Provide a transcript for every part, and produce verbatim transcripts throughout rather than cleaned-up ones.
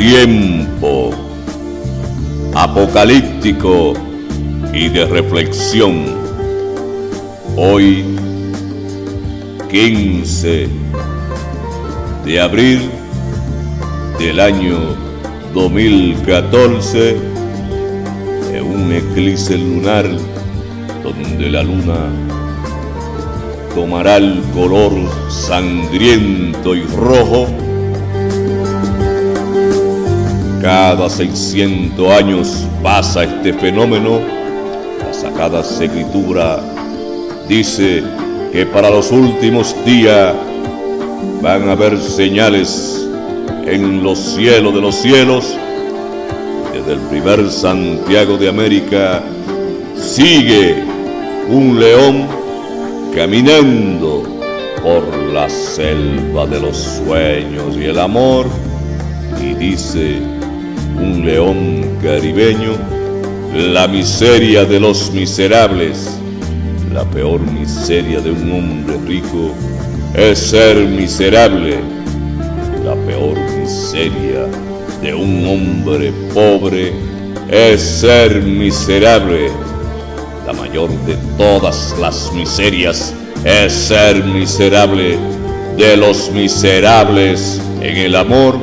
tiempo apocalíptico y de reflexión. Hoy, quince de abril del año dos mil catorce, en un eclipse lunar donde la luna tomará el color sangriento y rojo. Cada seiscientos años pasa este fenómeno. La Sagrada Escritura dice que para los últimos días van a haber señales en los cielos de los cielos. Desde el primer Santiago de América sigue un león caminando por la selva de los sueños y el amor, y dice un león caribeño: la miseria de los miserables, la peor miseria de un hombre rico es ser miserable, la peor miseria de un hombre pobre es ser miserable, la mayor de todas las miserias es ser miserable. De los miserables en el amor,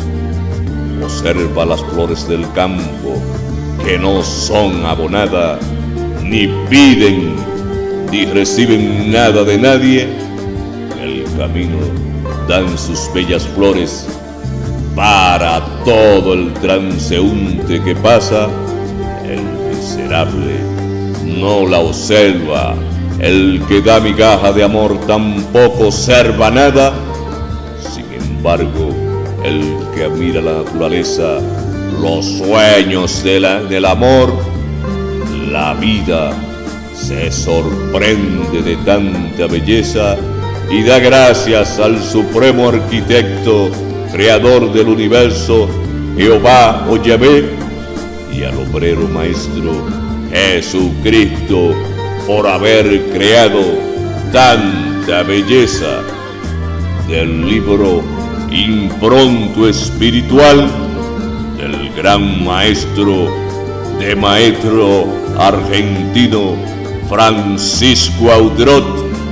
observa las flores del campo que no son abonadas, ni piden ni reciben nada de nadie. En el camino dan sus bellas flores para todo el transeúnte que pasa. El miserable no la observa. El que da migaja de amor tampoco observa nada. Sin embargo, el que admira la naturaleza, los sueños de la, del amor, la vida, se sorprende de tanta belleza y da gracias al supremo arquitecto, creador del universo, Jehová o Yahvé, y al obrero maestro, Jesucristo, por haber creado tanta belleza. Del libro Impronto Espiritual del gran maestro de maestro argentino Francisco Audrot,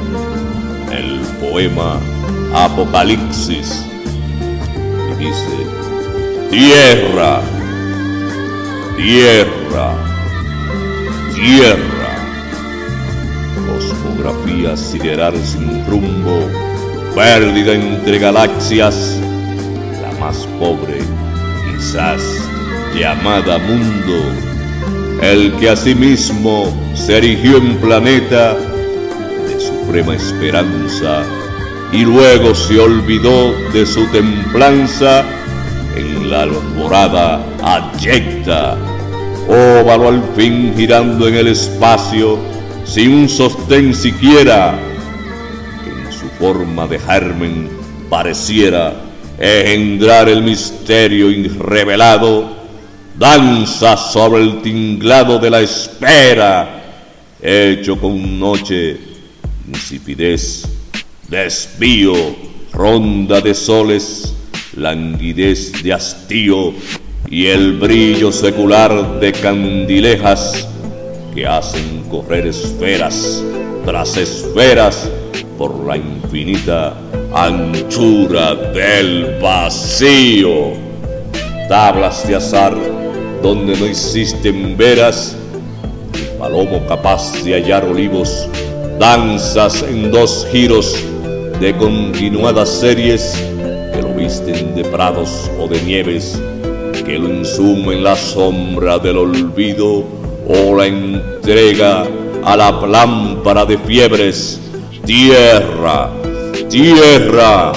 el poema Apocalipsis, y dice: tierra, tierra, tierra, cosmografía sideral sin rumbo, perdida entre galaxias, la más pobre quizás llamada mundo, el que asimismo se erigió en planeta de suprema esperanza y luego se olvidó de su templanza en la alborada abyecta, óvalo al fin girando en el espacio sin un sostén siquiera, que en su forma de germen pareciera engendrar el misterio irrevelado, danza sobre el tinglado de la espera, hecho con noche, insipidez, desvío, ronda de soles, languidez de hastío y el brillo secular de candilejas que hacen correr esferas tras esferas por la infinita anchura del vacío. Tablas de azar donde no existen veras, ni palomo capaz de hallar olivos, danzas en dos giros de continuadas series que lo visten de prados o de nieves, que lo insumen la sombra del olvido o la entrega a la lámpara de fiebres. Tierra, tierra,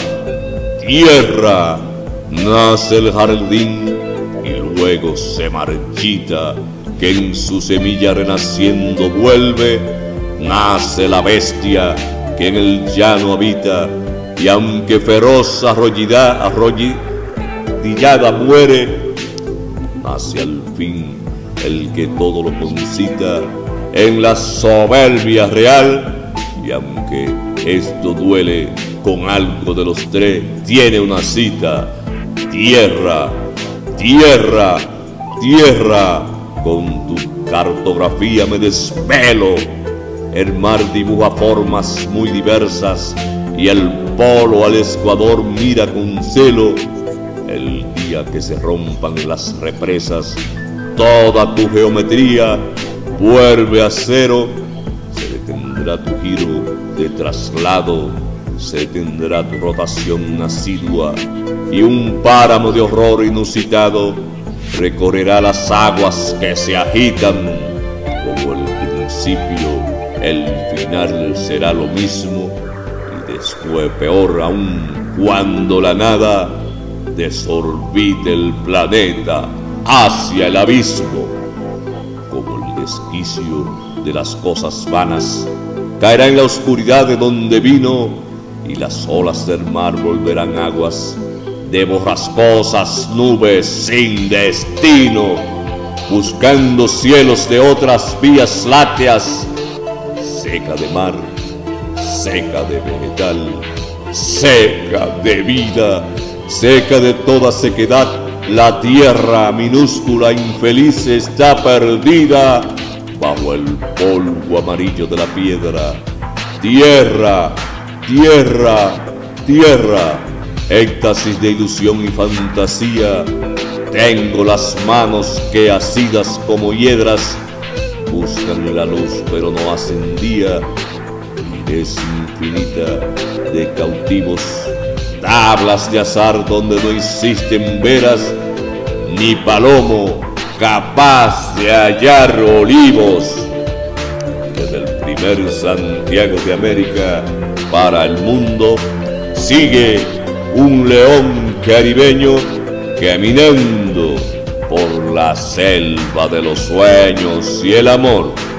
tierra, nace el jardín y luego se marchita, que en su semilla renaciendo vuelve. Nace la bestia que en el llano habita, y aunque feroz arrollida, arrollillada muere, nace al fin el que todo lo concita en la soberbia real. Y aunque esto duele, con algo de los tres tiene una cita. Tierra, Tierra, tierra, con tu cartografía me desvelo. El mar dibuja formas muy diversas y el polo al Ecuador mira con celo. El día que se rompan las represas, toda tu geometría vuelve a cero. Se detendrá tu giro de traslado, se detendrá tu rotación asidua, y un páramo de horror inusitado recorrerá las aguas que se agitan. Como el principio, el final será lo mismo, y después peor aún cuando la nada desorbite el planeta hacia el abismo. Como el desquicio de las cosas vanas caerá en la oscuridad de donde vino, y las olas del mar volverán aguas de borrascosas nubes sin destino, buscando cielos de otras vías lácteas, seca de mar, seca de vegetal, seca de vida, seca de toda sequedad. La tierra minúscula infeliz está perdida bajo el polvo amarillo de la piedra. Tierra, tierra, tierra, éxtasis de ilusión y fantasía. Tengo las manos que, asidas como hiedras, buscan la luz pero no hacen día. Es infinita de cautivos, tablas de azar donde no existen veras, ni palomo capaz de hallar olivos. Desde el primer Santiago de América para el mundo sigue un león caribeño caminando por la selva de los sueños y el amor.